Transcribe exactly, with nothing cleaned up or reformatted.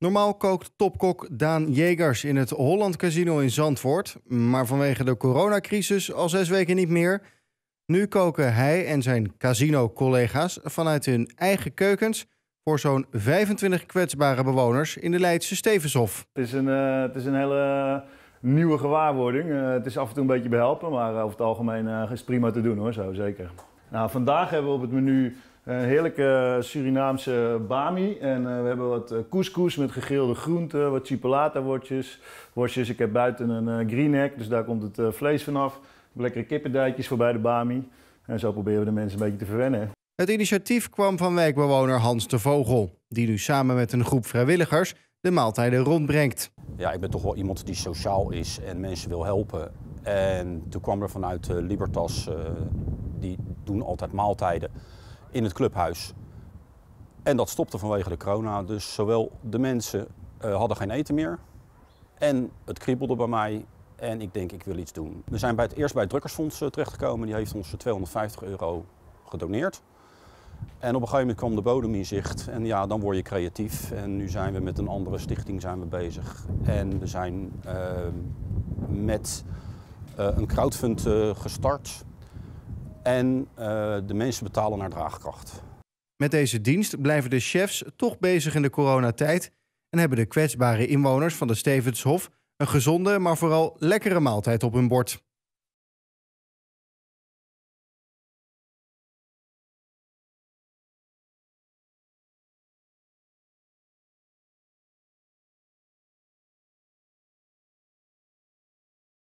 Normaal kookt topkok Daan Jegers in het Holland Casino in Zandvoort. Maar vanwege de coronacrisis al zes weken niet meer. Nu koken hij en zijn casino-collega's vanuit hun eigen keukens voor zo'n vijfentwintig kwetsbare bewoners in de Leidse Stevenshof. Het is een, uh, het is een hele nieuwe gewaarwording. Uh, het is af en toe een beetje behelpen, maar over het algemeen uh, is het prima te doen hoor, zo zeker. Nou, vandaag hebben we op het menu een heerlijke Surinaamse bami en uh, we hebben wat uh, couscous met gegrilde groenten, wat chipolata-worstjes. Worstjes. Ik heb buiten een uh, greenhack, dus daar komt het uh, vlees vanaf. Lekkere kippendijtjes voor bij de bami. En zo proberen we de mensen een beetje te verwennen. Het initiatief kwam van wijkbewoner Hans de Vogel, die nu samen met een groep vrijwilligers de maaltijden rondbrengt. Ja, ik ben toch wel iemand die sociaal is en mensen wil helpen. En toen kwam er vanuit uh, Libertas, uh, die doen altijd maaltijden in het clubhuis. En dat stopte vanwege de corona, dus zowel de mensen uh, hadden geen eten meer en het kriebelde bij mij. En ik denk, ik wil iets doen. We zijn bij het, eerst bij het Drukkersfonds uh, terechtgekomen, die heeft ons tweehonderdvijftig euro gedoneerd. En op een gegeven moment kwam de bodem in zicht en ja, dan word je creatief. En nu zijn we met een andere stichting zijn we bezig. En we zijn uh, met uh, een crowdfund uh, gestart. En uh, de mensen betalen naar draagkracht. Met deze dienst blijven de chefs toch bezig in de coronatijd en hebben de kwetsbare inwoners van de Stevenshof een gezonde, maar vooral lekkere maaltijd op hun bord.